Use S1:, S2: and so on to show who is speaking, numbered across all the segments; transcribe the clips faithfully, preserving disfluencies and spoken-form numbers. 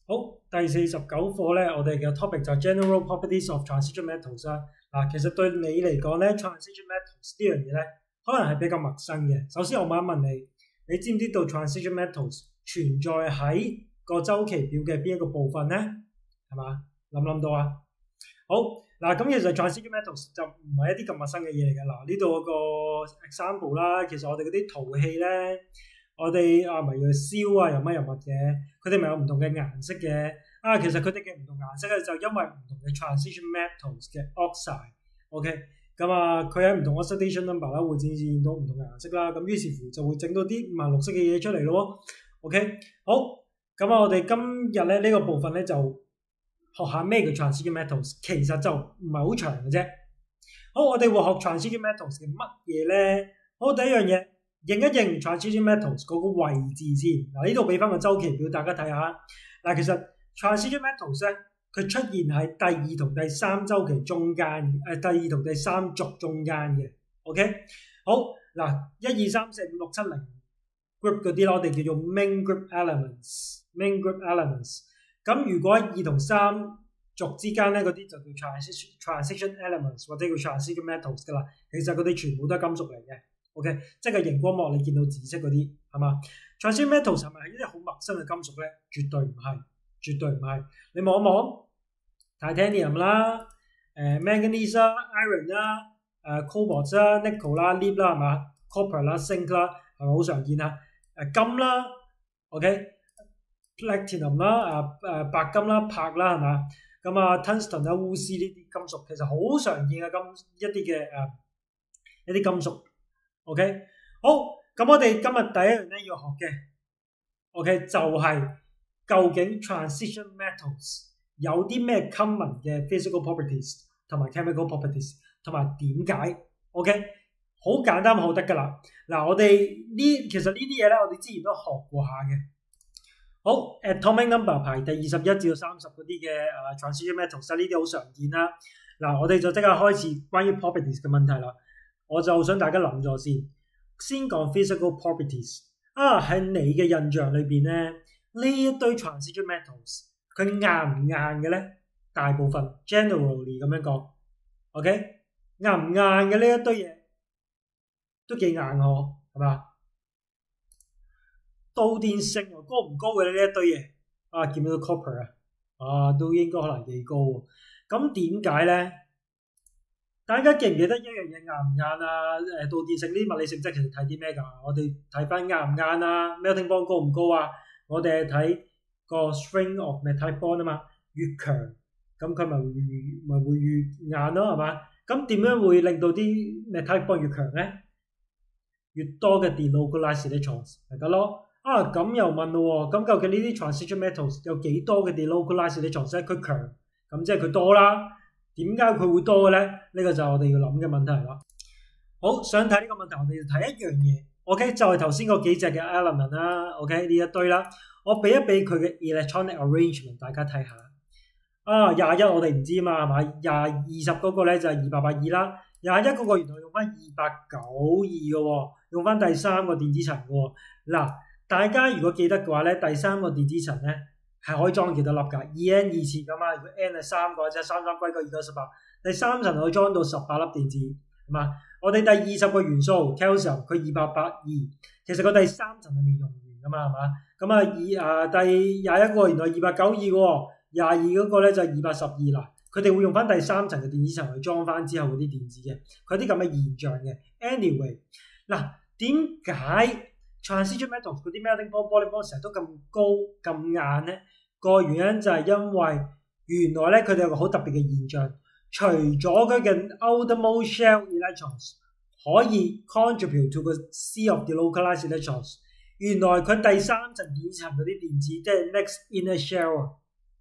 S1: 好，第四十九課咧，我哋嘅 topic 就係 General Properties of Transition Metals 啦。嗱，其實對你嚟講咧 ，Transition Metals 呢樣嘢咧，可能係比較陌生嘅。首先，我問一問你，你知唔知道 Transition Metals 存在喺個周期表嘅邊一個部分咧？係嘛？諗唔諗到啊？好，嗱，咁其實 Transition Metals 就唔係一啲咁陌生嘅嘢嚟嘅。嗱，呢度有個 example 啦，其實我哋嗰啲陶器咧。我哋啊，咪要燒啊，又乜又乜嘅，佢哋咪有唔同嘅顏色嘅。啊，其實佢哋嘅唔同顏色咧，就因為唔同嘅 transition metals 嘅 oxide，OK， 咁啊，佢喺唔同 oxidation number 啦，會展現到唔同嘅顏色啦。咁於是乎就會整到啲五顏六色嘅嘢出嚟咯。OK， 好，咁啊，我哋今日咧呢個部分咧就學下咩叫 transition metals， 其實就唔係好長嘅啫。好，我哋會學 transition metals 嘅乜嘢咧？好，第一樣嘢。認一認 transition metals 嗰個位置先。嗱，呢度俾翻個周期表大家睇下。嗱，其實 transition metals 咧，佢出現喺第二同第三周期中間，誒、呃、第二同第三軸中間嘅。OK， 好，嗱，一二三四五六七零 group 嗰啲咧，我哋叫做 main group elements。main group elements。咁如果喺二同三軸之間咧，嗰啲就叫 transition transition elements 或者叫 transition metals 噶啦。其實佢哋全部都係金屬嚟嘅。OK， 即係熒光幕你見到紫色嗰啲係嘛 ？Transition metals 係咪係一啲好陌生嘅金屬咧？絕對唔係，絕對唔係。你望一望 ，titanium 啦，誒、呃、manganese 啦 ，iron 啦，誒、呃、cobalt 啦 ，nickel 啦 ，lead 啦係嘛 ，copper 啦 ，zinc 啦係咪好常見啊？誒金啦 ，OK，platinum 啦，誒誒白金啦，鉑啦係嘛？咁啊 tungsten 啦，鎢絲呢啲金屬其實好常見嘅金一啲嘅誒一啲金屬。OK， 好，咁我哋今日第一樣咧要學嘅 ，OK 就係究竟 transition metals 有啲咩 common 嘅 physical properties 同埋 chemical properties， 同埋點解 ？OK， 好簡單好得噶啦。嗱，我哋呢其實呢啲嘢咧，我哋之前都學過下嘅。好 ，atomic number 排第二十一至到三十嗰啲嘅誒 transition metals 呢啲好常見啦。嗱，我哋就即刻開始關於 properties 嘅問題啦。我就想大家諗咗先，先講 physical properties 啊，喺你嘅印象裏邊咧，呢一堆 transition metals 佢硬唔硬嘅咧？大部分 generally 咁樣講 ，OK， 硬唔硬嘅呢一堆嘢都幾硬喎，係嘛？導電性又高唔高嘅呢一堆嘢啊？見唔見到 copper 啊？啊，都應該可能幾高喎。咁點解咧？大家記唔記得一樣嘢硬唔硬啊？誒，導電性呢啲物理性質其實睇啲咩㗎？我哋睇翻硬唔硬啊 ？melting point 高唔高啊？我哋係睇個 strength of metallic bond 啊嘛，越強咁佢咪會咪會越硬咯，係嘛？咁點樣會令到啲 metallic bond 越強咧？越多嘅 delocalized electrons 咪得咯。啊，咁又問咯喎，咁究竟呢啲 transition metals 有幾多嘅 delocalized electrons 咧？佢強，咁即係佢多啦。點解佢會多嘅咧？呢、這個就係我哋要諗嘅問題啦。好，想睇呢個問題，我哋要睇一樣嘢。OK， 就係頭先嗰幾隻嘅 element 啦。OK， 呢一堆啦，我俾一俾佢嘅 electronic arrangement， 大家睇下。啊，廿一我哋唔知嘛，係嘛？廿二十嗰個咧就係二百八二啦。廿一嗰個原來用翻二百九二嘅喎，用翻第三個電子層嘅喎。嗱，大家如果記得嘅話咧，第三個電子層咧，係可以裝幾多粒㗎？二 n 二次㗎嘛，如果 n 係三個，即係三三歸個二九十八。第三層可以裝到十八粒電子，係嘛？我哋第二十個元素 calcium 佢二百八二，其實個第三層係未用完㗎嘛，係嘛？咁啊二啊第廿一個原來二百九二喎，廿二嗰個咧就係二百十二啦。佢哋會用翻第三層嘅電子層去裝翻之後嗰啲電子嘅，佢有啲咁嘅現象嘅。Anyway， 嗱，點解 transition metals 嗰啲 melting point、boiling point 成日都咁高咁硬咧？個原因就係因為原來咧佢哋有個好特別嘅現象，除咗佢嘅 outermost shell electrons 可以 contribute to 個 sea of delocalized electrons， 原來佢第三層電層嗰啲電子，即係 next inner shell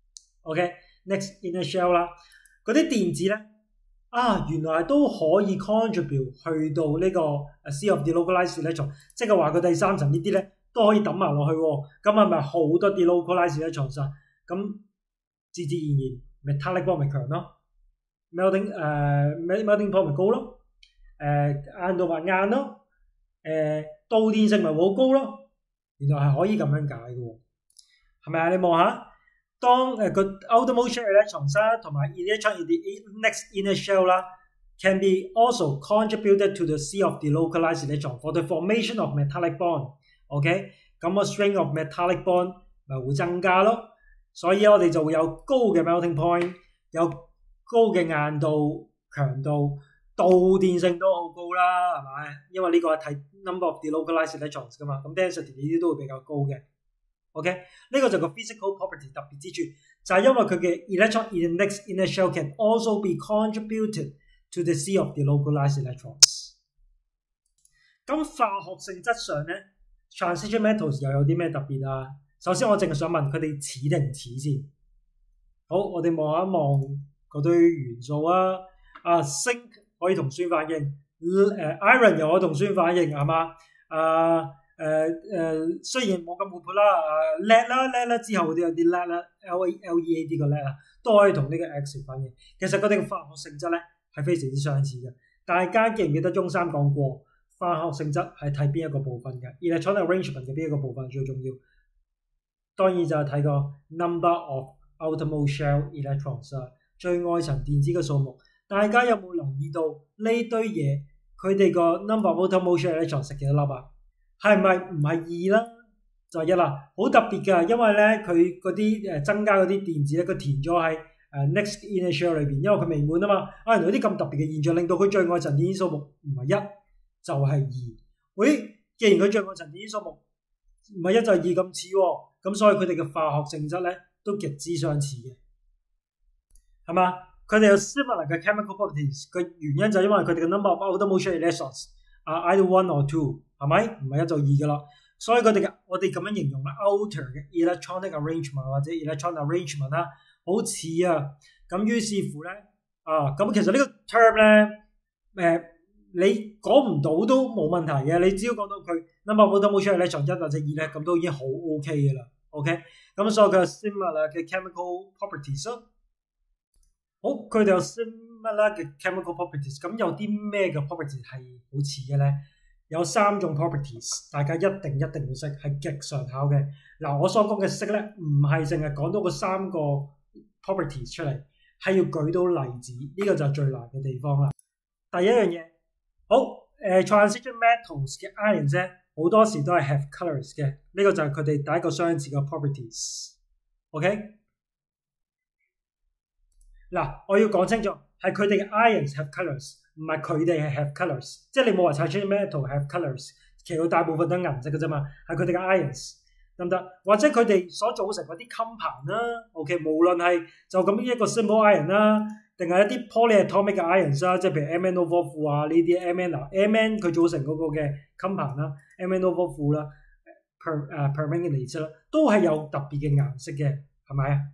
S1: OK next inner shell 啦，嗰啲電子咧啊，原來都可以 contribute 去到呢個 sea of delocalized electrons， 即係話佢第三層呢啲咧。都可以抌埋落去喎，咁係咪好多 delocalized electrons啊？咁自自然然 metallic bond 咪強咯 ，melting 誒、uh, melting point 咪高咯，誒、uh, 硬度咪硬咯，誒、uh, 導電性咪好高咯，原來係可以咁樣解嘅喎，係咪啊？你望下當誒個 outermost shell electrons 啦，同埋 electron in the next inner shell 啦 ，can be also contributed to the sea of delocalized electron for the formation of metallic bond。OK， 咁個 strength of metallic bond 咪會增加咯，所以我哋就會有高嘅 melting point， 有高嘅硬度、強度、導電性都好高啦，係咪？因為呢個係睇 number of delocalized electrons 噶嘛，咁 density 呢啲都會比較高嘅。OK， 呢個就個 physical property 特別之處，就係因為佢嘅 electron in the next inner shell can also be contributed to the sea of delocalized electrons。咁化學性質上咧 ，transition metals 又有啲咩特別啊？首先我淨係想問佢哋似定唔似先。好，我哋望一望嗰堆元素啊，啊 zinc 可以同酸反應，誒、uh, iron 又可以同酸反應係嘛？啊〜誒誒、呃呃，雖然冇咁活潑啦，誒 lead 啦 lead 啦之後嗰啲有啲 lead 啦 ，L A L E A D 個 lead 啦，都可以同呢個 X 反應。其實佢哋嘅化學性質咧係非常之相似嘅。大家記唔記得中三講過化學性質係睇邊一個部分嘅 ？electron arrangement 嘅邊一個部分最重要？當然就係睇個 number of outermost shell electrons 啦，最外層電子嘅數目。大家有冇留意到呢堆嘢佢哋個 number of outermost shell electrons 係幾多粒啊？係咪唔係二啦？就係一啦，好特別㗎，因為咧佢嗰啲誒增加嗰啲電子咧，佢填咗喺誒 next inner shell 裏邊，因為佢未滿啊嘛。啊，原來有啲咁特別嘅現象，令到佢最外層電子數目唔係一就係二。喂，既然佢最外層電子數目唔係一就係二咁似喎，咁所以佢哋嘅化學性質咧都極之相似嘅，係嘛？佢哋有 similar 嘅 chemical properties 嘅原因就係因為佢哋嘅 number of outermost shell electrons are either one or two。係咪？唔係一就二噶啦，所以佢哋嘅我哋咁樣形容啦 ，outer 嘅 electronic arrangement 或者 electron arrangement 啦，好似啊，咁於是乎咧，啊，咁其實呢個 term 咧，誒、呃，你講唔到都冇問題嘅，你只要講到佢 number of outermost shell electron 一或者二咧，咁都已經好 OK 嘅啦 ，OK， 咁所以佢有 similar 嘅 chemical properties 咯。好，佢哋有 similar 嘅 chemical properties， 咁有啲咩嘅 properties 係好似嘅咧？有三種 properties， 大家一定一定要識，係極常考嘅。嗱，我所講嘅識咧，唔係淨係講到嗰三個 properties 出嚟，係要舉到例子，呢、這個就係最難嘅地方啦。第一樣嘢，好，誒、呃、transition metals 嘅 ions 咧，好多時都係 have colors 嘅，呢、這個就係佢哋第一個相似嘅 properties。OK， 嗱，我要講清楚，係佢哋嘅 ions have colors。唔係佢哋係 have colours， 即係你冇話 transition metal have colours， 其實大部分都係銀色嘅啫嘛，係佢哋嘅 ions 得唔得？或者佢哋所組成嗰啲 compound 啦 ，OK， 無論係就咁一個 simple ion 啦，定係一啲 polyatomic 嘅 ions 啦，即係譬如 M N O 負啊呢啲 M N 啊 M N 佢組成嗰個嘅 compound 啦 ，M N O 負啦 ，per 誒 permanganate 啦，都係有特別嘅顏色嘅，係咪啊？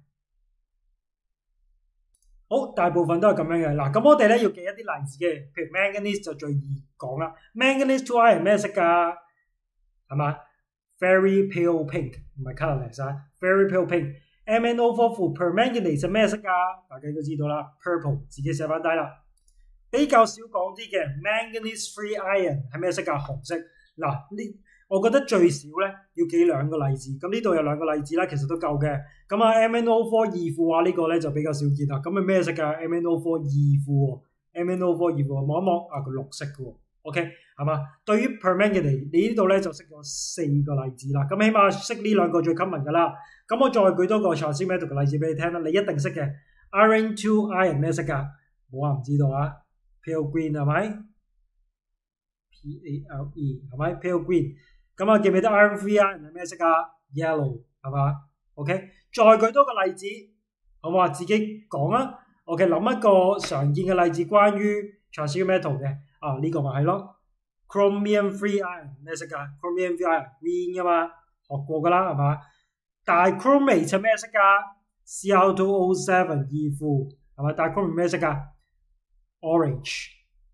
S1: 好，大部分都係咁樣嘅。嗱，咁我哋咧要記一啲例子嘅，譬如 manganese 就最易講啦。manganese two iron 咩色㗎？係嘛 ？Very pale pink， 唔係 colourless 啊 ，very pale pink。M N O 負 permanganate 係咩色㗎？大家都知道啦 ，purple， 自己寫翻低啦。比較少講啲嘅 manganese three iron 係咩色㗎？紅色。嗱，呢我覺得最少咧要記兩個例子，咁呢度有兩個例子啦，其實都夠嘅。咁啊 M N O 二負啊呢個咧就比較少見啦。咁係咩色㗎 ？M N O 二負喎 ，M N O 二負望一望啊，佢綠色嘅喎。OK 係嘛？對於 permanganate 你呢度咧就識咗四個例子啦。咁起碼識呢兩個最 common 㗎啦。咁我再舉多個 transition metal 嘅例子俾你聽啦，你一定識嘅。Iron two iron 咩色㗎？冇話唔知道啊 ，pale green 係咪 ？P A L E 係咪 pale green？咁啊，記唔記得 iron three iron 係咩色啊 ？Yellow 係嘛 ？OK， 再舉多個例子，好唔好啊？自己講啦。OK， 諗一個常見嘅例子，關於 transition metal 嘅啊，呢、這個咪係咯。Chromium three iron 咩色㗎 ？Chromium three iron green 㗎嘛，學過㗎啦，係嘛？但係 chromate 係咩色㗎 ？C R two O seven 二負係嘛？但係 chromate 咩色㗎 ？Orange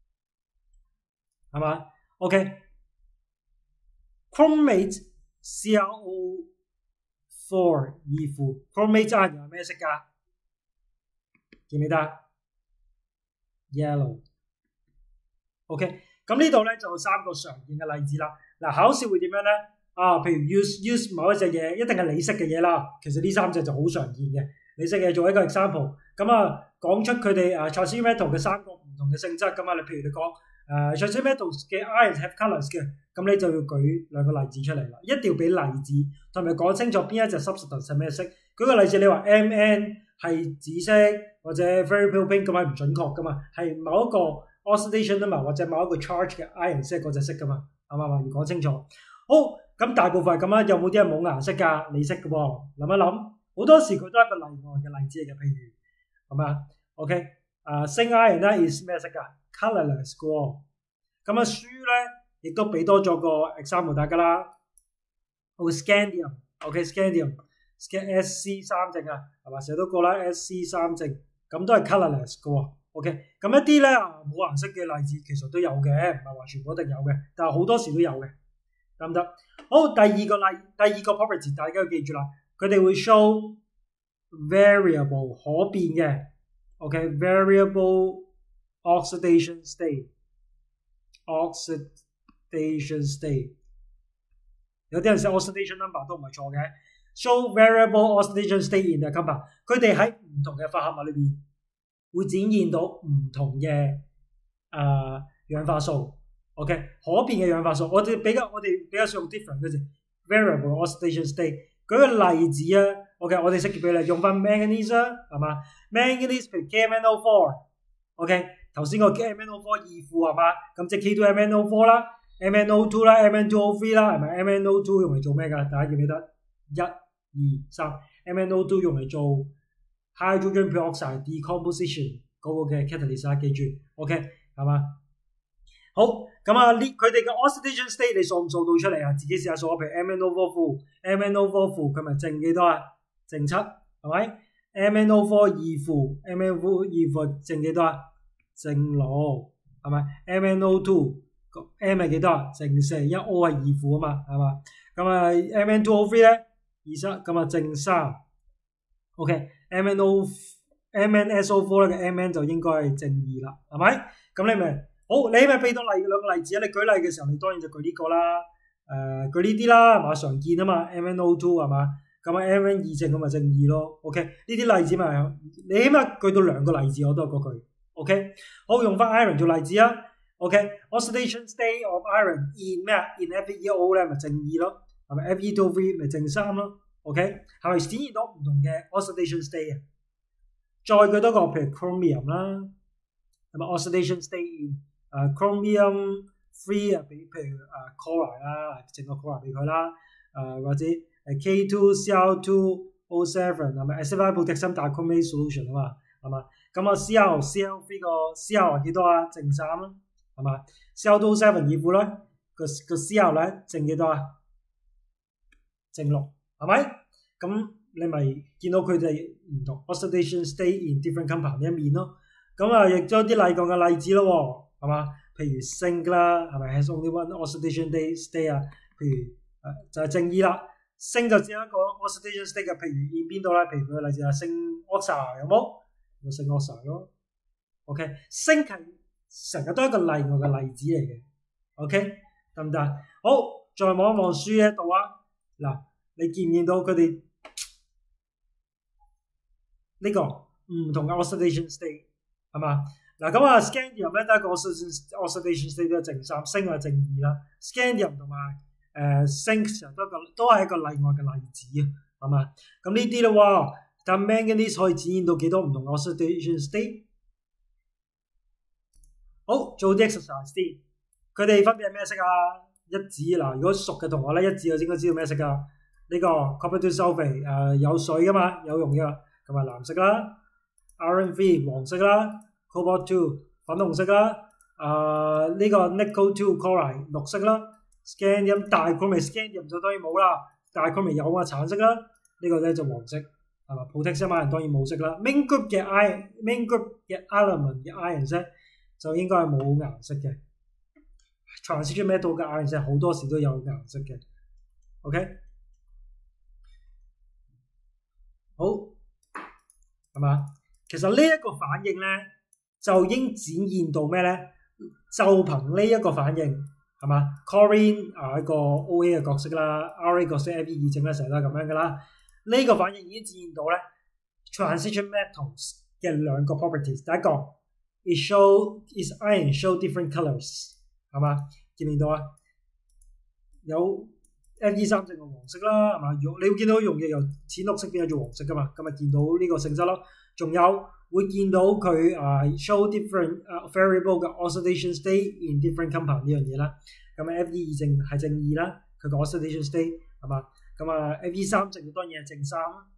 S1: 係嘛 ？OK。Chromate C R O four 二負 ，Chromate 真係咩色㗎？記唔記得 ？Yellow。OK， 咁呢度咧就三個常見嘅例子啦。嗱，考試會點樣咧？ 啊，譬如 use use 某一隻嘢，一定係你識嘅嘢啦。其實呢三隻就好常見嘅，你識嘅做一個 example。咁啊，講出佢哋啊 Ch四十 metal 嘅三個唔同嘅性質咁啊。你譬如你講誒 Ch四十 metal 嘅 irons have colours 嘅，咁你就要舉兩個例子出嚟啦。一定要俾例子，同埋講清楚邊一隻 substance 係咩色。舉個例子，你話 M N 係紫色或者 very pale pink 咁係唔準確噶嘛，係某一個 oxidation 啊嘛，或者某一個 charge 嘅 iron 色嗰隻色噶嘛，啱唔啱啊？要講清楚。好，咁大部分係咁啦，有冇啲係冇顏色㗎？你識嘅喎，諗一諗，好多時佢都係一個例外嘅例子嚟嘅，譬如係咪啊 ？OK， 啊、uh, zinc iron 咧 is 咩色㗎 ？colourless 嘅喎。咁啊書咧亦都俾多咗個 example 大家啦。好 scandium，OK scandium。S C 三正啊，係嘛？成日都過啦 ，S C 三正，咁都係 colourless 嘅喎。OK， 咁一啲咧冇顏色嘅例子其實都有嘅，唔係話全部一定有嘅，但係好多時都有嘅，得唔得？好，第二個例，第二個 property 大家要記住啦，佢哋會 show variable 可變嘅 ，OK，variable oxidation state，oxidation state， 有啲人寫 oxidation number 都唔係錯嘅。show variable oxidation state in the compound， 佢哋喺唔同嘅化合物裏邊會展現到唔同嘅誒、呃、氧化素 ，OK， 可變嘅氧化素。我哋比較我哋比較少用 different 嗰隻 variable oxidation state。舉個例子啊 ，OK， 我哋識別比例用翻 manganese 啊，係嘛 ？manganese 譬如 K M N O 四 ，OK， 頭先個 K M N O 四二負係嘛？咁即係 K two M N O 四啦 ，M N O 二啦 ，M N two O 三啦，係咪 ？M N O 二用嚟做咩㗎？大家記唔記得？一、二、三 ，M N O 二用嚟做 hydrogen peroxide decomposition 嗰個嘅 catalyst 啊，記住 ，OK 係嘛？好，咁啊，呢佢哋嘅 oxidation state 你數唔數到出嚟啊？自己試下數，譬如 M N O 四負 ，M N O 四負佢咪正幾多啊？正七，係咪 ？M N O 四二負 ，M N O 二負正幾多啊？正六，係咪 ？M N O 二 M 係幾多啊？正四，因為 O 係二負啊嘛，係嘛？咁啊 ，M N two O 三咧？二七咁啊，正三 ，OK，M N O M N S O 四咧嘅 M N 就應該係正二啦，係咪？咁你咪好，你咪俾到例兩個例子啊！你舉例嘅時候，你當然就舉呢個啦，誒、呃，舉呢啲啦，係嘛？常見啊嘛 ，M N O 二係嘛？咁啊 M N 二正咁咪正二咯 ，OK？ 呢啲例子咪你起碼舉到兩個例子，我都係嗰句 ，OK？ 好，用翻 iron 做例子啊 ，OK？Oxidation state of iron in 咩啊 ？in F E O 咧咪正二咯。係咪 F E 到 V 咪正三咯 ？OK， 係咪展現到唔同嘅 oxidation state 啊？再舉多個譬如 chromium 啦，係咪 oxidation state in 誒 chromium three 啊？俾譬如誒 chloride 啦，整個 chloride 俾佢啦，誒或者誒 K two C L two O seven 係咪 acidic potassium dichromate solution 啊嘛？係嘛？咁啊 C L C L three 個 C L 係幾多啊？正三啦，係嘛 ？C L two O seven 二負啦，個個 C L 咧正幾多啊？正六係咪？咁你咪見到佢哋唔同 oxidation state in different compound 一面咯。咁啊，亦都有啲例講嘅例子咯，係嘛？譬如 zinc 啦，係咪 has only one oxidation state 啊？譬如誒就係正二啦 ，zinc 就只有一個 oxidation state 嘅。譬如喺邊度咧？譬如佢嘅例子係 zinc oxide 有冇？有 zinc oxide 咯。OK，zinc 係成日都係一個例外嘅例子嚟嘅。OK， 得唔得？好，再望一望書呢度啊。嗱，你見唔見到佢哋呢個唔同嘅 oxidation state 係嘛？嗱咁啊 ，scandium 咧都係一個 oxidation state 都係正三，鋅係正二啦。scandium 同埋誒 zinc 成日都一個都係一個例外嘅例子啊，係嘛？咁呢啲咧喎，但 manganese 可以展現到幾多唔同嘅 oxidation state？ 好，做啲 exercise 先，佢哋分別係咩色啊？一指嗱，如果熟嘅同學咧，一指就應該知道咩色噶。呢、這個 copper two sulfate 誒有水噶嘛，有用嘅，咁啊藍色啦。iron three 黃色啦 ，cobalt two 粉紅色啦。啊、呃、呢、這個 nickel two chloride 綠色啦。scandium 大 chromium scandium 就當然冇啦，大 chromium有啊橙色啦。呢、這個咧就黃色，係嘛 ？potassium ion 當然冇色啦。main group 嘅 iron main group 嘅 element 嘅 iron 色就應該係冇顏色嘅。transition metal 嘅 iron 色好多時都有顏色嘅 ，OK， 好係嘛？其實呢一個反應咧，就已經展現到咩咧？就憑呢一個反應， 係嘛 ？Chlorine 啊一個 O A 嘅角色啦 ，R A 角色 F E 二正咧，成日都係咁樣噶啦。呢、這個反應已經展現到咧 transition metals 嘅兩個 properties。第一個 ，it show is iron show different colours 係嘛？見唔見到啊？有 F E 三正嘅黃色啦，係嘛？你會見到溶液由淺綠色變咗做黃色噶嘛？咁咪見到呢個性質咯。仲有會見到佢啊、uh, show different、uh, variable 嘅 oxidation state in different compound 呢樣嘢啦。咁 F E 二正係正二啦，佢個 oxidation state 係嘛？咁啊 F E 三正當然係正三啦。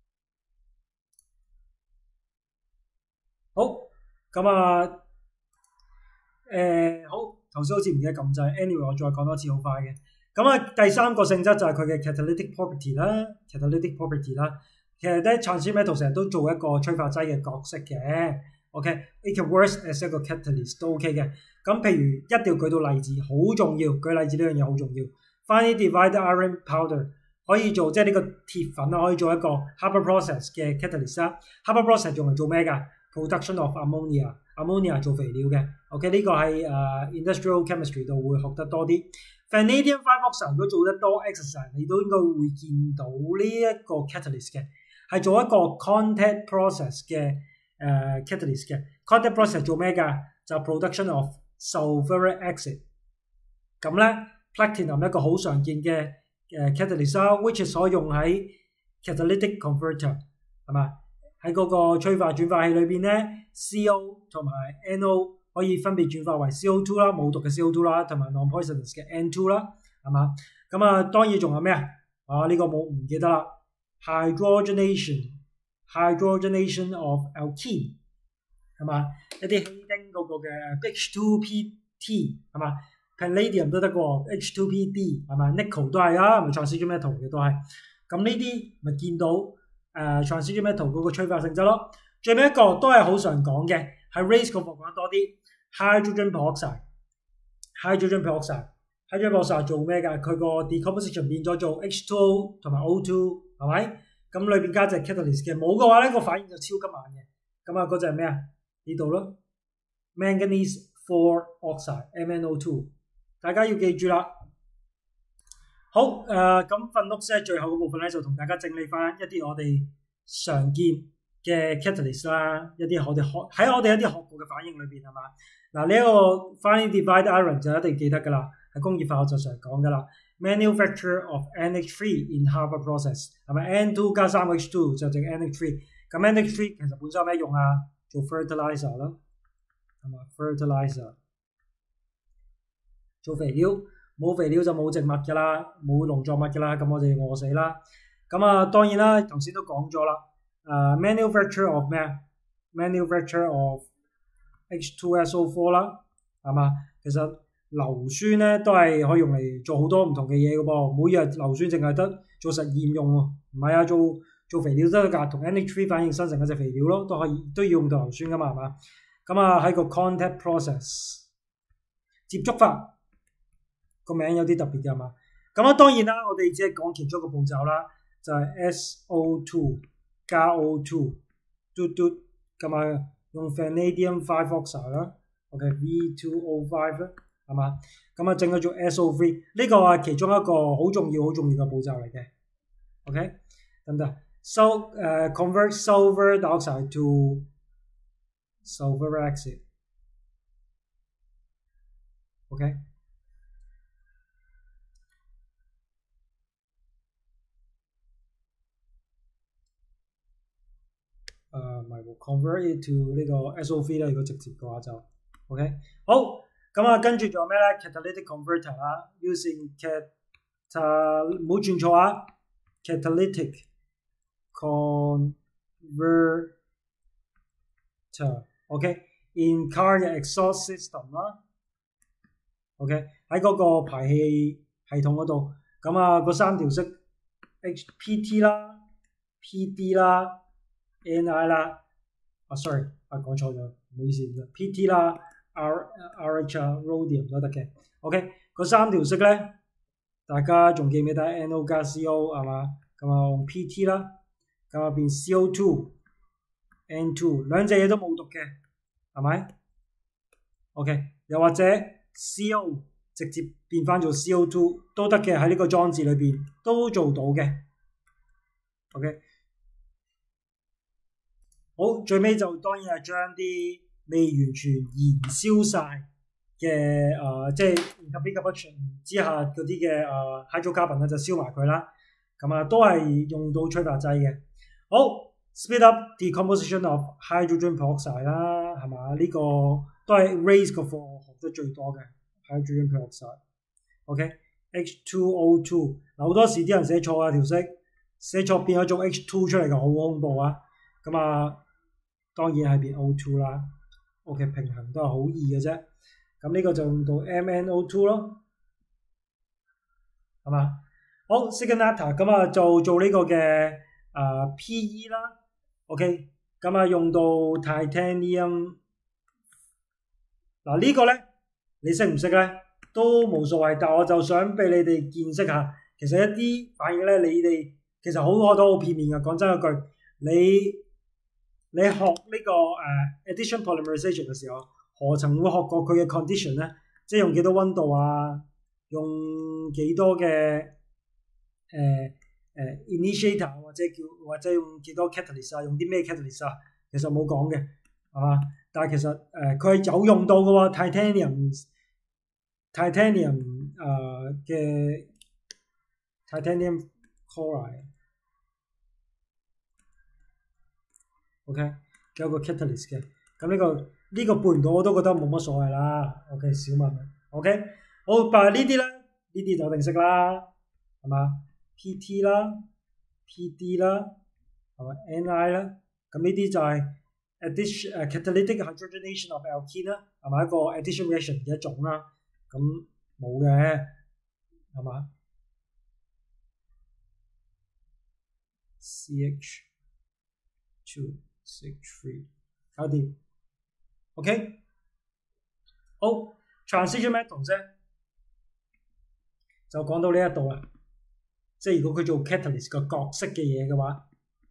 S1: 好，咁啊誒、呃、好，頭先好似唔記得撳掣 ，anyway 我再講多次好快嘅。咁啊第三個性質就係佢嘅 catalytic property 啦 ，catalytic property 啦。其實咧 transition metal 成日都做一個催化劑嘅角色嘅 ，OK，it can work as 一個 catalyst 都 OK 嘅。咁譬如一定要舉到例子，好重要，舉例子呢樣嘢好重要。Finely divided iron powder 可以做即係呢個鐵粉啦，可以做一個 Haber process 嘅 catalyst 啦。Haber process 用嚟做咩㗎 ？Production of ammonia，ammonia 做肥料嘅。OK， 呢個喺誒、uh, industrial chemistry 度會學得多啲。Vanadium five oxide 如果做得多 exercise， 你都應該會見到呢一個 catalyst 嘅。係做一個 contact process 嘅誒、uh, catalyst 嘅 contact process 做咩㗎？就 production of sulfuric acid。咁咧 platinum 一個好常見嘅誒 catalyst 啦 ，which is 可以用喺 catalytic converter 係嘛？喺嗰個催化轉化器裏邊咧 ，C O 同埋 N O 可以分別轉化為 C O two 啦，冇毒嘅 C O two 啦，同埋 non-poisonous 嘅 N two 啦，係嘛？咁啊當然仲有咩啊？啊呢、這個冇唔記得啦。hydrogenation hydrogenation of alkene 係嘛？一啲稀丁嗰個嘅 H two P T 係嘛 ？Palladium 都得喎 H two P D 係嘛 ？Nickel 都係啊，咪 transition metal 嘅都係。咁呢啲咪見到誒、uh, transition metal 嗰個催化性質咯。最尾一個都係好常講嘅，係 race 嗰部講得多啲 hydrogen peroxide hydrogen peroxide hydrogen peroxide 做咩㗎？佢個 decomposition 變咗做 H two O 同埋 O two 係咪？咁裏邊加隻 catalyst 嘅，冇嘅話咧個反應就超級慢嘅。咁啊嗰隻係咩啊？呢度咯 ，manganese four oxide M n O two， 大家要記住啦。好誒，咁份 notes 咧最後嗰部分咧就同大家整理翻一啲我哋常見嘅 catalyst 啦，一啲我哋學喺我哋一啲學過嘅反應裏邊係嘛？嗱呢一個 finely divided iron 就一定記得㗎啦，喺工業化學就常講㗎啦。Manufacture of N H three in Haber process 係咪 N two 加三 H two 就整 N H three？ 咁 N H three 其實本身有咩用啊？做 fertilizer 啦，係嘛 fertilizer 做肥料，冇肥料就冇植物㗎啦，冇農作物㗎啦，咁我哋餓死啦。咁啊當然啦，頭先都講咗啦，誒、uh, manufacture of 咩 manufacture of H two S O four 啦，係嘛？其實硫酸咧都係可以用嚟做好多唔同嘅嘢嘅噃，每日硫酸淨係得做實驗用喎，唔係啊，做做肥料得㗎，同 N H three 反應生成嗰隻肥料咯，都可以都要用到硫酸㗎嘛，係嘛？咁啊喺個 contact process 接觸法個名有啲特別㗎嘛？咁啊當然啦，我哋只係講其中一個步驟啦，就係、是、S O two 加 O two 嘟嘟咁啊用 vanadium five oxide 啦 ，OK V two O five 啦。係嘛？咁啊，整咗做 S O three 呢個係其中一個好重要、好重要嘅步驟嚟嘅。OK， 等等 ，so 誒、uh, convert sulfur dioxide to sulfuric acid。OK， 誒唔係喎 ，convert it to 呢個 S O three 咧，如果直接嘅話就 OK， 好。咁啊，跟住仲有咩咧 ？catalytic converter 啦 ，using cat， 唔好轉錯啊 ！catalytic converter，OK，in car 嘅 exhaust system 啦 ，OK， 喺嗰個排氣系統嗰度，咁啊，嗰三條色 H P T 啦、P D 啦、N I 啦，啊 sorry， 啊講錯咗，唔好意思 ，P T 啦。R RH rhodium 都得嘅 ，OK， 嗰三條色咧，大家仲記唔記得 N O 加 C O 係嘛？咁啊用 P T 啦，咁啊變 C O two N two 兩隻嘢都冇毒嘅，係咪 ？OK， 又或者 C O 直接變翻做 C O 二 都得嘅，喺呢個裝置裏邊都做到嘅。OK， 好，最尾就當然係將啲未完全燃燒晒嘅誒，即係 incomplete combustion 之下嗰啲嘅誒 hydrocarbon 咧就燒埋佢啦。咁啊，都係用到催化劑嘅。好 ，speed up decomposition of hydrogen peroxide 啦，係嘛？呢、這個都係 raise 個課學得最多嘅 hydrogen peroxide。OK，H two O two 嗱，好多時啲人寫錯啊條式，寫錯變咗做 H two 出嚟嘅，好恐怖啊！咁啊，當然係變 O two 啦。OK， 平衡都係好易嘅啫。咁呢個就用到 M N O two 咯，係嘛？好 ，Signata 咁啊就做呢個嘅誒、呃、P E 啦 ，OK， 咁啊用到 Titanium， 嗱、這個、呢個咧你識唔識咧都冇所謂，但我就想俾你哋見識下，其實一啲反應咧，你哋其實好多都好片面嘅。講真一句，你你學呢、這個誒、uh, addition polymerization 嘅時候，何曾會學過佢嘅 condition 咧？即係用幾多溫度啊？用幾多嘅誒誒 initiator 或者叫或者用幾多 catalyst 啊？用啲咩 catalyst 啊？其實冇講嘅，係嘛？但係其實誒佢係有用到嘅喎 ，titanium titanium 誒、呃、嘅 titanium chloride，OK，、okay? 有個 catalyst 嘅，咁呢、這個呢、這個背唔到我都覺得冇乜所謂啦。OK， 小問題 OK， 好，但係呢啲咧，呢啲就一定識啦，係嘛 ？P T 啦 ，P D 啦，係嘛 ？N I 啦，咁呢啲就係 addition 誒 catalytic hydrogenation of alkene 啦，係咪一個 addition reaction 嘅一種啦？咁冇嘅，係嘛 ？C H two C H three 搞掂 ，OK， 好 ，transition metals 啫，就講到呢一度啦。即係如果佢做 catalyst 個角色嘅嘢嘅話，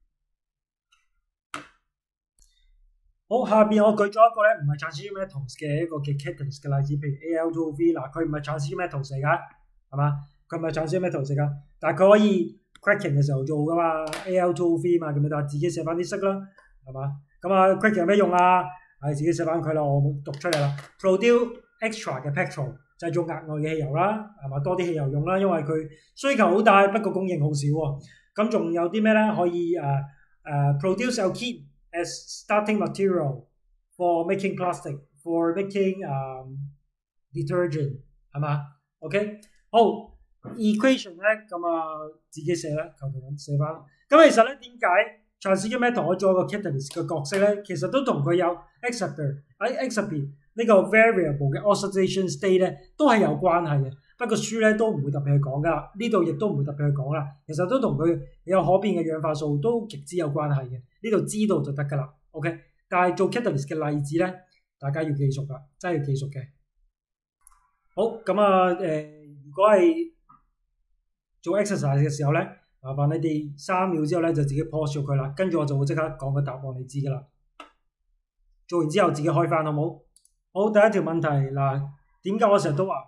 S1: 好，下邊我舉咗一個咧，唔係 transition metals 嘅一個嘅 catalyst 嘅例子，譬如 A L two O V， 嗱佢唔係 transition metals 嚟㗎，係嘛？佢唔係 transition metals 嚟㗎，但係佢可以 cracking 嘅時候做㗎嘛 ，A L two O V 嘛，咁咪就自己寫翻啲式啦，係嘛？咁啊 cracking 有咩用啊？係自己寫翻佢啦，我讀出嚟啦 ，produce extra 嘅 petrol。就係做額外嘅汽油啦，係嘛？多啲汽油用啦，因為佢需求好大，不過供應好少喎。咁仲有啲咩咧？可以誒誒、uh, uh, produce alkene as starting material for making plastic, for making、um, detergent 係嘛 ？OK， 好 equation 咧，咁啊自己寫啦，求其咁寫翻。咁其實咧點解 transition metal 可以做一個 catalyst 嘅角色咧？其實都同佢有 excipier 喺 excipier。呢個 variable 嘅 oxidation state 咧都係有關係嘅，不過書咧都唔會特別去講噶啦，呢度亦都唔會特別去講啦。其實都同佢有可變嘅氧化素都極之有關係嘅，呢度知道就得噶啦。OK， 但係做 catalyst 嘅例子咧，大家要記熟啦，真係要記熟嘅。好，咁啊誒，如果係做 exercise 嘅時候咧，麻煩你哋三秒之後咧就自己 pause 咗佢啦，跟住我就會即刻講個答案你知噶啦。做完之後自己開翻好冇？好，第一條問題嗱，點解我成日都話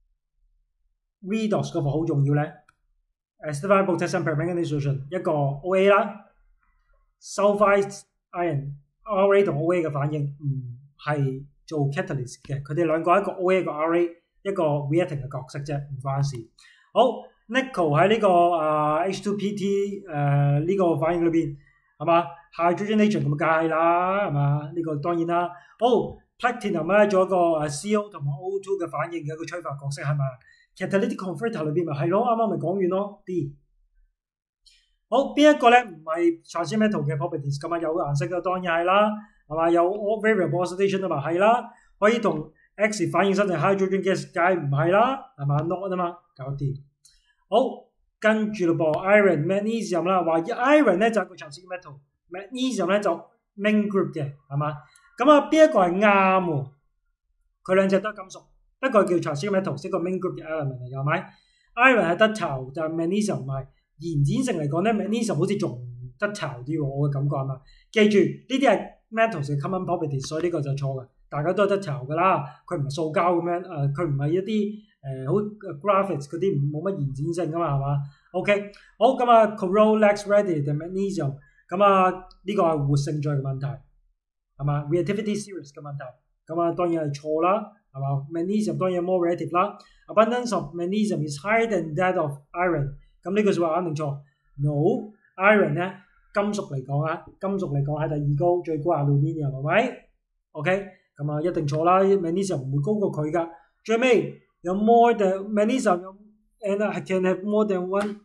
S1: redox 嗰個好重要咧 ？Acidified potassium permanganate solution 一個 O A 啦 ，sulfide iron R A 同 O A 嘅反應唔係做 catalyst 嘅，佢哋兩個一個 O A 一個 R A 一個 reacting 嘅角色啫，唔關事。好 ，nickel 喺呢、這個啊、呃、H two P T 誒、呃、呢、這個反應裏邊係嘛 ？hydrogenation 咁梗係啦，係嘛？呢、這個當然啦。好。Platinum 咧做一個誒 C O 同埋 O two 嘅反應嘅一個催化角色係咪？其實呢啲 converter 裏邊咪係咯，啱啱咪講完咯。D 好，邊一個咧唔係 transition metal 嘅 properties 咁啊？有顏色嘅當然係啦，係嘛？有 variable oxidation 啊嘛，係啦，可以同 X 反應生成 hydrogen gas， 梗係唔係啦，係嘛 ？not 啊嘛，搞掂。好，跟住咯噃 ，iron、magnesium 啦，話 iron 咧就係個 transition metal，magnesium 咧就 main group 嘅，係嘛？咁啊，邊一個係啱喎？佢兩隻都係金屬，一個叫 transition metal， 一個 main group 嘅 element 嚟，係咪 ？iron 係得巢，就係 magnesium 唔係。延展性嚟講咧 ，magnesium 好似仲得巢啲喎，我嘅感覺係嘛？記住呢啲係 metals 嘅 common properties，所以呢個就錯嘅。大家都係得巢㗎啦，佢唔係塑膠咁樣，誒佢唔係一啲誒好 graphics 嗰啲冇乜延展性噶嘛，係嘛 ？OK， 好咁啊 ，corrode less readily than magnesium， 咁啊呢個係活性罪嘅問題，係嘛 ？reactivity series 嘅問題，咁啊當然係錯啦，係嘛 ？magnesium 當然 more reactive 啦 ，abundance of magnesium is higher than that of iron， 咁呢句説話肯定錯 ，no，iron 咧金屬嚟講啊，金屬嚟講係第二高，最高係 aluminium 係咪 ？OK， 咁啊一定錯啦 ，magnesium 唔會高過佢㗎，最尾。有 more than magnesium and I can have more than one。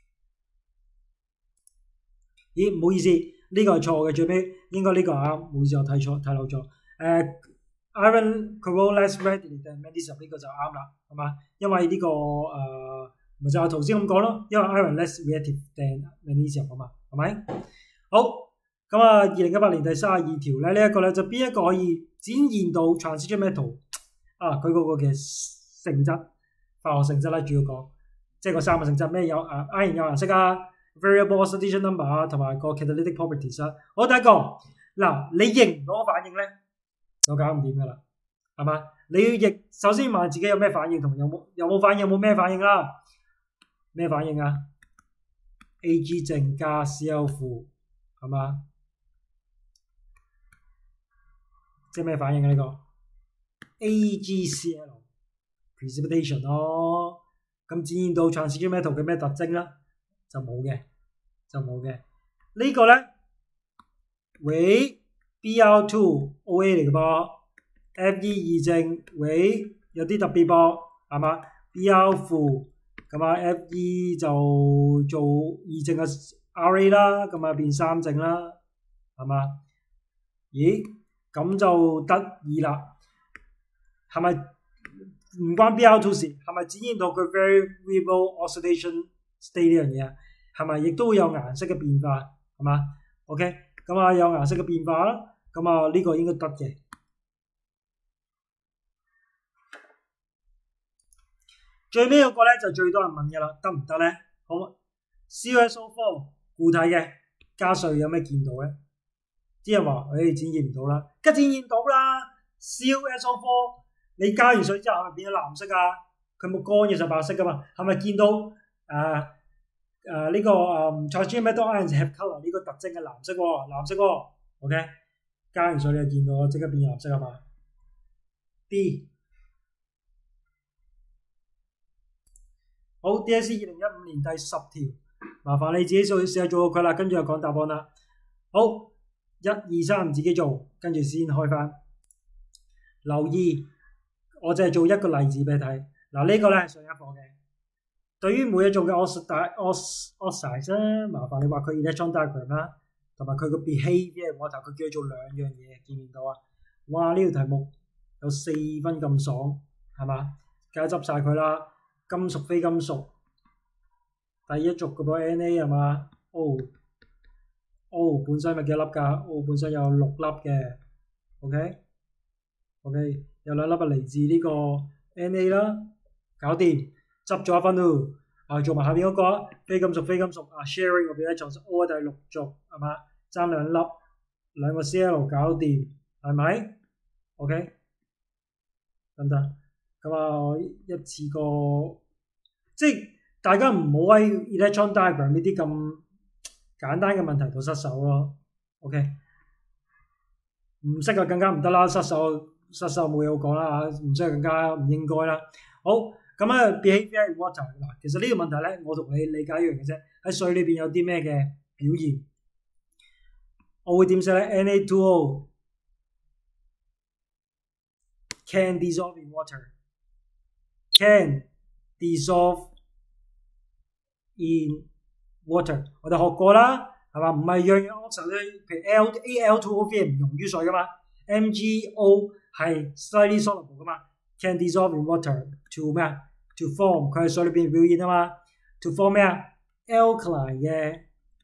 S1: 咦，唔好意思，呢個係錯嘅，最尾應該呢個啱，唔好意思，我睇錯睇漏咗。誒 ，iron corrode less readily than magnesium 呢個就啱啦，係嘛？因為呢個誒咪就係頭先咁講咯，因為 iron less reactive than magnesium 啊嘛，係咪？好，咁啊，二零一八年第三十二條咧，呢一個咧就邊一個可以展現到 transition metal 啊？佢嗰個嘅性質，化學性質啦，主要講，即係個三個性質咩有啊 iron 有顏色啊 ，variable oxidation number 啊，同埋個 catalytic properties 啊。好，第一個嗱，你認唔到反應咧，就搞唔掂噶啦，係嘛？你要認，首先問自己有咩反應，同有冇有冇反應，有冇咩反應啦？咩反應啊 ？Ag 正加 Cl 負，係嘛？即係咩反應啊？呢個 AgCl precipitation 咯，咁展現到 transition metal 嘅咩特徵咧？就冇嘅，就冇嘅。呢個咧，喂 B R 二 O A 嚟嘅噃 ，Fe 二正，喂有啲特別噃，係嘛 ？B R 負，咁啊 Fe 就做二正嘅 R A 啦，咁啊變三正啦，係嘛？咦，咁就得意啦，係咪？唔關 B R 二 事，係咪展現到佢 variable oxidation state 呢樣嘢啊？係咪亦都會有顏色嘅變化？係嘛 ？OK， 咁啊有顏色嘅變化啦，咁啊呢個應該得嘅。最尾嗰個咧就最多人問嘅啦，得唔得咧？好 ，C O S O 四固體嘅加水有咩見到咧？啲人話：，誒、哎、展現唔到啦，梗展現到啦 ，C O S O 四。你加完水之後係咪變咗藍色啊？佢冇乾嘅就白色噶嘛？係咪見到誒誒呢個誒 transition metal ions have colour 呢個特徵嘅藍色喎、哦？藍色喎、哦、，OK？ 加完水你就見到即刻變藍色係嘛 ？D 好 D S E 二零一五年第十條，麻煩你自己試下做佢啦，跟住就講答案啦。好，一二三自己做，跟住先開翻。留意。我就係做一個例子俾你睇，嗱呢個咧係上一課嘅。對於每一種嘅 oxide 咧，麻煩你畫佢 electron diagram 啦，同埋佢個 behavior 我頭佢叫佢做兩樣嘢，見唔見到啊？哇！呢條題目有四分咁爽，係嘛？梗係執晒佢啦，金屬非金屬，第一族嗰個 Na 係嘛 ？O O 本身咪幾粒㗎 ？O 本身有六粒嘅 ，OK OK。有兩粒係嚟自呢個 Na 啦，搞掂，執咗一分咯。啊，做埋下邊嗰、那個非金屬非金屬啊 ，sharing 嗰邊咧就 O 第六族係嘛，爭兩粒，兩個 Cl 搞掂，係咪 ？OK， 得唔得？咁啊，一次過，即係大家唔好喺 electron diagram 呢啲咁簡單嘅問題度失手咯。OK， 唔識就更加唔得啦，失手。失手冇嘢好講啦嚇，唔需要更加唔應該啦。好，咁啊 behavior in water 嗱，其實呢個問題咧，我同你理解一樣嘅啫。喺水裏邊有啲咩嘅表現？我會點寫咧 ？N A 二 O can dissolve in water， can dissolve in water。我哋學過啦，係嘛？唔係樣樣 oxide 咧，譬如 L A L 二 O 唔溶於水噶嘛 ，M G O。係 slightly soluble 噶嘛 ，can dissolve in water to 咩啊 ？to form 佢喺水裏邊表現啊嘛 ，to form 咩啊 ？alkaline 嘅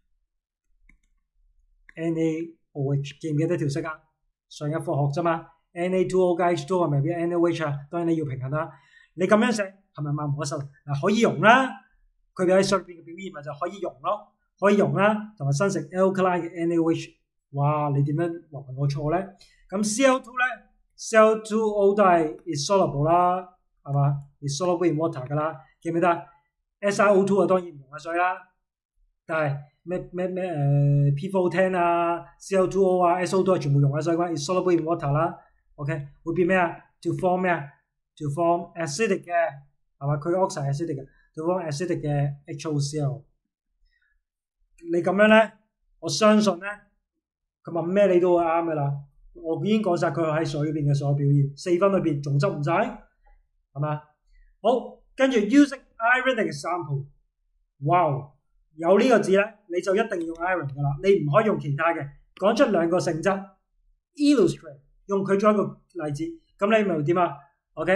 S1: N A O H 記唔記得條式啊？上一課學啫嘛 ，N A 二 O 加 H 二 係咪變 N A O H 啊？當然你要平衡啦。你咁樣寫係咪萬無一失？嗱，可以溶啦，佢哋喺水裏邊嘅表現咪就可以溶咯，可以溶啦，同埋生成 alkaline 嘅 N A O H。哇！你點樣話我錯咧？咁 C L 二咧？C L 二 O 都係 is soluble 啦，係嘛 is soluble in water 㗎啦，記唔記得 ？S i O two 啊當然唔溶喺水啦，但係咩咩咩誒 P four O ten 啊 C L two O 啊 S O two 啊全部溶喺水嘅話 is soluble in water 啦 ，OK 會變咩啊 ？to form 咩啊 ？to form acidic 嘅係嘛？佢 oxide acidic 嘅 ，to form acidic 嘅 H O C L。你咁樣咧，我相信咧，佢問咩你都會啱㗎啦。我已經講晒佢喺水邊嘅所有表現，四分裏邊仲執唔晒，係嘛？好，跟住 using iron example， 哇，有呢個字咧，你就一定要用 iron 㗎啦，你唔可以用其他嘅。講出兩個性質 ，illustrate 用佢做一個例子，咁你咪點啊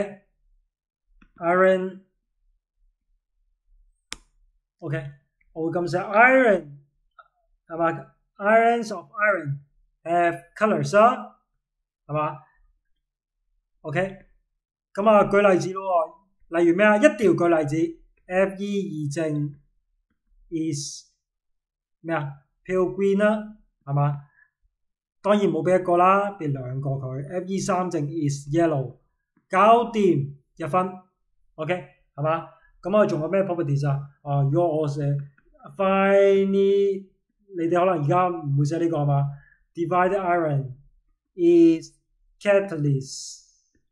S1: ？OK，iron，OK，、okay? okay, 我會咁寫 iron 係嘛 ？irons of iron have colours 啊，係嘛 ？OK， 咁啊舉例子咯，例如咩啊？一定要舉例子 ，Fe 二正 is 咩啊 ？pale green 啦，係嘛？當然冇俾一個啦，俾兩個佢。Fe 三正 is yellow， 搞掂一分 ，OK 係嘛？咁我仲有咩 properties 啊？啊，如果我寫 find 你哋可能而家唔會寫呢個係嘛 ？Divided iron is catalyst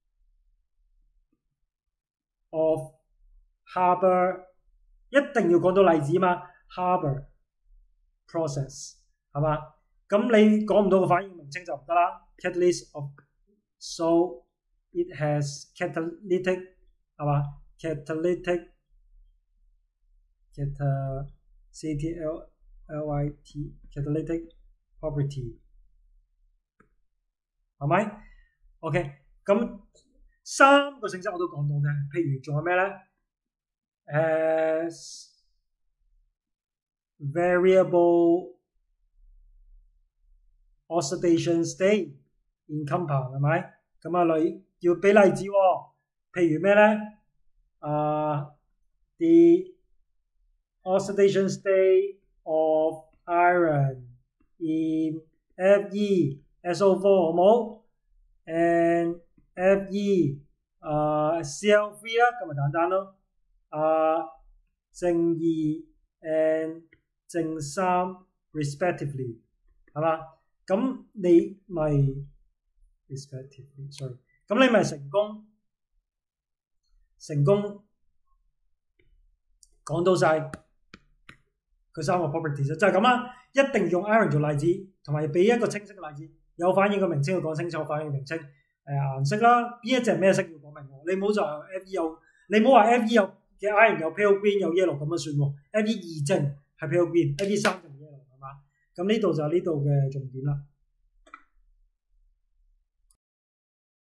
S1: of Haber， 一定要講到例子嘛 ？Haber process 係嘛？咁你講唔到個反應名稱就唔得啦。Catalyst of so it has catalytic 係嘛 ？catalytic cat C T L L I T catalytic property 係咪 ？OK， 咁三個性質我都講到嘅，譬如仲有咩咧 ？As variable oxidation state in compound 係咪？咁啊，例要俾例子喎、哦，譬如咩咧？啊、uh, ，the oxidation state of iron in Fe S O four 好冇 ？and Fe 啊、uh, C L three 啦，咁咪簡單咯。啊、uh, 正二 and 正三 respectively 係嘛？咁你咪 respectively sorry， 咁你咪成功成功講到晒佢三個 properties 就係咁啦。一定用 iron 做例子，同埋俾一個清晰嘅例子，有反應嘅名稱要講清楚，反應嘅名稱誒、呃、顏色啦，邊一隻咩色要講明喎。你唔好就 Fe 有，你唔好話 Fe 有嘅 iron 有 pale green 有 yellow 咁樣算喎。Fe 二正係 pale green，Fe 三正 yellow 係嘛？咁呢度就係呢度嘅重點啦。